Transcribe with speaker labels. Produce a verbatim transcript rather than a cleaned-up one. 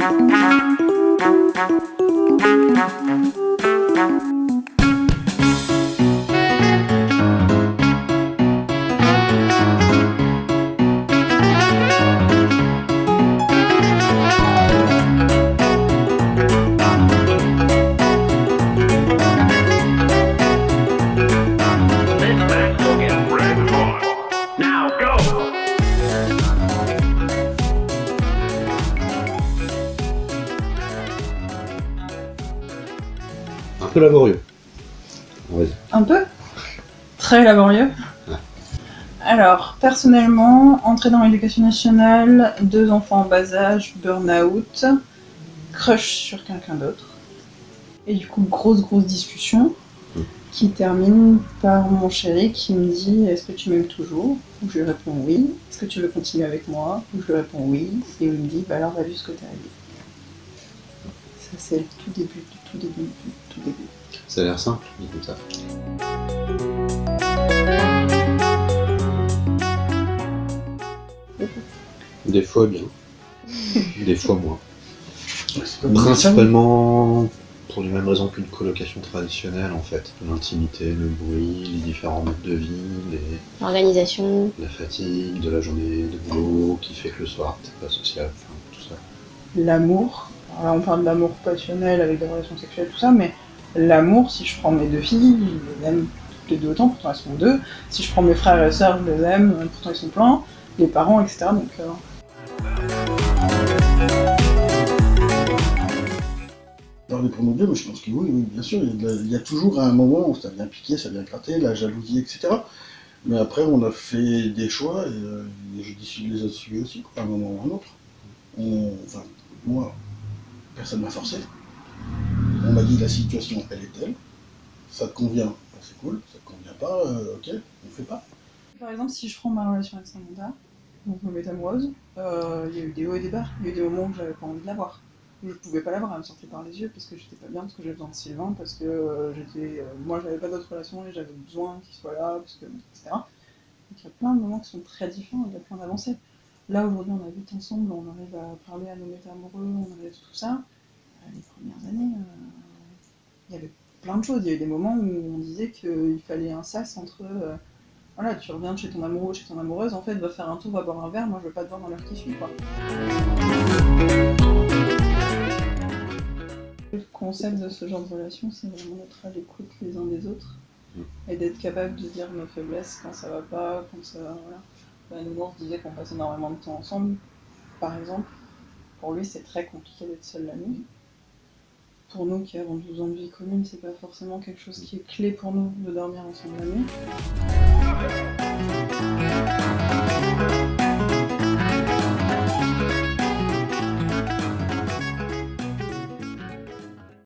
Speaker 1: Un peu laborieux. Ouais.
Speaker 2: Un peu? Très laborieux.
Speaker 1: Ouais.
Speaker 2: Alors, personnellement, entrée dans l'éducation nationale, deux enfants en bas âge, burn-out, crush sur quelqu'un d'autre. Et du coup, grosse grosse discussion mmh. qui termine par mon chéri qui me dit « Est-ce que tu m'aimes toujours ?» Où je lui réponds « Oui. » « Est-ce que tu veux continuer avec moi ?» Où je lui réponds « Oui. » Et où il me dit bah, « Alors, va jusqu'au terrain. » Ça, c'est le tout début, du tout début, du tout début.
Speaker 1: Ça a l'air simple, dit comme ça. Des fois bien, des fois moins. Principalement pour les mêmes raisons qu'une colocation traditionnelle en fait. L'intimité, le bruit, les différents modes de vie, les...
Speaker 3: l'organisation,
Speaker 1: la fatigue de la journée de boulot qui fait que le soir t'es pas sociable, enfin tout ça.
Speaker 2: L'amour, alors on parle d'amour passionnel avec des relations sexuelles, tout ça, mais l'amour, si je prends mes deux filles, je les aime toutes les deux autant, pourtant elles sont deux. Si je prends mes frères et sœurs, je les aime, pourtant ils sont pleins. Les parents, et cetera. Donc, euh...
Speaker 4: Parler pour nous deux, mais je pense que oui, oui, bien sûr, il y, a la, il y a toujours un moment où ça vient piquer, ça vient gratter, la jalousie, et cetera. Mais après, on a fait des choix, et, euh, et je décide de les assumer aussi, quoi, à un moment ou à un autre. On, enfin, moi, personne ne m'a forcé. On m'a dit la situation, elle est telle, ça te convient, ben, c'est cool, ça te convient pas, euh, ok, on fait pas.
Speaker 2: Par exemple, si je prends ma relation avec Samantha, donc ma bête amoureuse, euh, il y a eu des hauts et des bas, il y a eu des moments où j'avais pas envie de la voir. Je pouvais pas la voir, elle me sortait par les yeux parce que j'étais pas bien, parce que j'avais besoin de Sylvain, parce que euh, j'étais, euh, moi j'avais pas d'autres relations et j'avais besoin qu'il soit là, parce que, et cetera. Donc il y a plein de moments qui sont très différents, il y a plein d'avancées. Là aujourd'hui on habite ensemble, on arrive à parler à nos méta amoureux, on arrive à tout ça. Les premières années, euh, il y avait plein de choses, il y a eu des moments où on disait qu'il fallait un sas entre... Euh, voilà, tu reviens de chez ton amoureux ou chez ton amoureuse, en fait, va faire un tour, va boire un verre, moi je veux pas te voir dans l'heure qui suit, quoi. Le concept de ce genre de relation, c'est vraiment d'être à l'écoute les uns des autres et d'être capable de dire nos faiblesses quand ça va pas, quand ça... Voilà. Ben, nous, on se disait qu'on passe énormément de temps ensemble, par exemple. Pour lui, c'est très compliqué d'être seul la nuit. Pour nous qui avons douze ans de vie commune, c'est pas forcément quelque chose qui est clé pour nous de dormir ensemble la nuit.